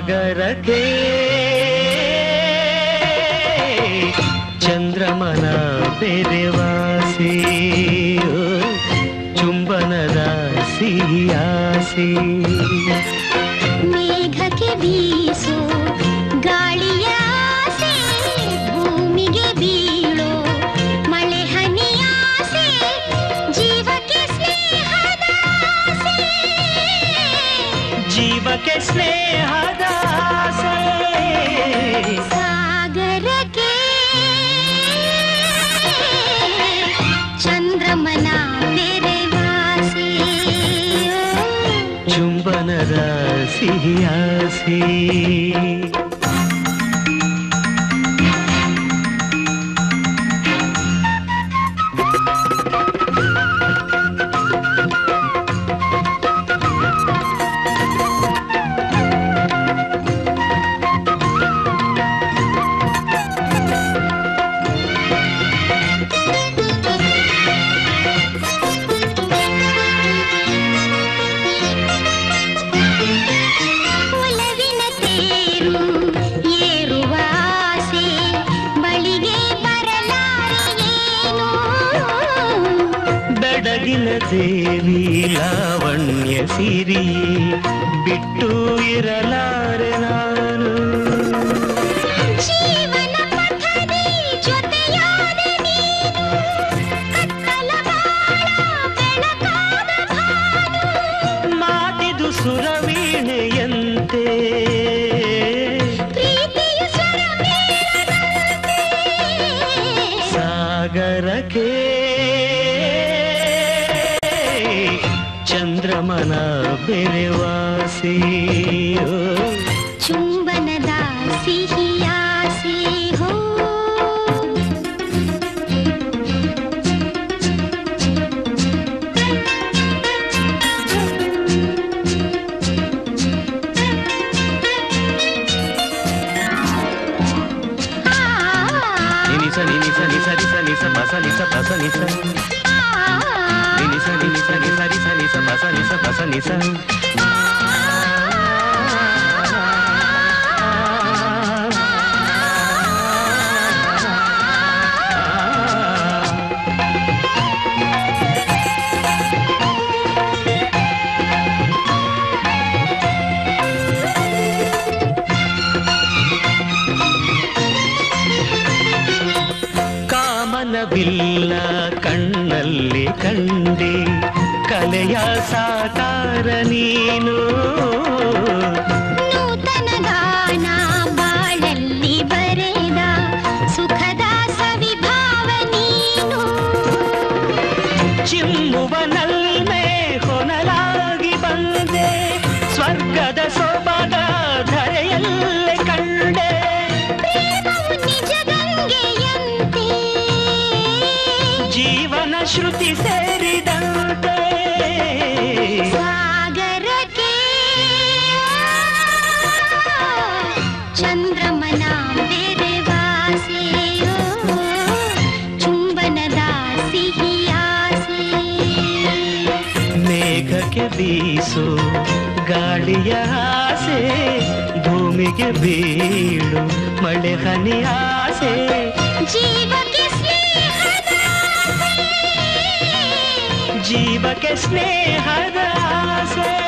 ಸಾಗರಕ್ಕೆ ಚಂದ್ರಮನ ಬೆರೆವಾಸಿ ಚುಂಬನದ ಸಿಹಿಯಾಸಿ ಮೇಘಕ್ಕೆ ಬೀಸೋ ಗಾಳಿಯ ಆಸೆ ಭೂಮಿಗೆ ಬೀಳೋ ಮಳೆ ಹನಿಯಾಸೆ ಜೀವಕ್ಕೆ ಸ್ನೇಹದ ಆಸೆ ಜೀವಕ್ಕೆ ಸ್ನೇಹದ ಆಸೆ ಸಾಗರಕ್ಕೆ ಚಂದ್ರಮನ ಬೆರೆವಾಸಿ ಚುಂಬನದ ಸಿಹಿಯಾಸಿ ಒಲವಿನ ತೇರು ಏರುವ ಆಸೆ ಬಳಿಗೆ ಬರಲಾರೆಯೇನೋ ಬೆಡಗಿನ ದೇವಿ ಲಾವಣ್ಯ ಸಿರಿಯೇ ಬಿಟ್ಟು ಇರಲಾರೆ ನಾನು ಜೀವನ ಪಥದಿ ಜೊತೆಯಾದೆ ನೀನು ಕತ್ತಲ ಬಾಳ ಬೆಳಕಾದ ಭಾನು ಮಾತಿದು ಸುರವೀಣೆಯಂತೆ ಪ್ರೀತಿಯು ಸ್ವರಮೇಳದಂತೆ ಸಾಗರಕ್ಕೆ ಚಂದ್ರಮನ ಬೆರೆವಾಸಿ ಚುಂಬನದ ಸಿಹಿಯಾಸೆ ಹೋ ನಿನಿಸ ನಿನಿಸ ನಿಸ ನಿಸ ನಿಸ ಬಸ ನಿಸ ಬಸ ನಿಸ ನಿನಿಸ ನಿನಿಸ ನಿಸ ನಿಸ ನಿಸ ಬಸ ನಿಸ ಬಸ ನಿಸ ಕಾಮನವಿಲ್ಲ ಕಣ್ಣಲ್ಲಿ ಕಂಡೆ ಕಲೆಯ ಸಾಕಾರ ನೀನು ನೂತನ ಗಾನ ಬಾಳಲ್ಲಿ ಬರೆದ ಸುಖದ ಸವಿಭಾವ ನೀನು ಚಿಮ್ಮುವ ನಲ್ಮೆ ಹೊನಲಾಗಿ ಬಂದೆ ಸ್ವರ್ಗದ ಸೊಬಗ ಧರೆಯಲ್ಲೇ ಕಂಡೆ ಪ್ರೇಮವು ನಿಜ ಗಂಗೆಯಂತೆ ಜೀವನ ಶ್ರುತಿ ಸೇರಿದಂತೆ ಸಾಗರಕ್ಕೆ ಚಂದ್ರಮನ ಬೆರೆವಾಸಿ ಚುಂಬನದ ಸಿಹಿಯಾಸೆ ಮೇಘಕ್ಕೆ ಬೀಸು ಗಾಳಿಯ ಆಸೆ ಭೂಮಿಗೆ ಬೀಳು ಮಳೆ ಹನಿ ಆಸೆ ಜೀವಕ್ಕೆ ಸ್ನೇಹದ ಆಸೆ ಜೀವಕ್ಕೆ ಸ್ನೇಹದ ಆಸೆ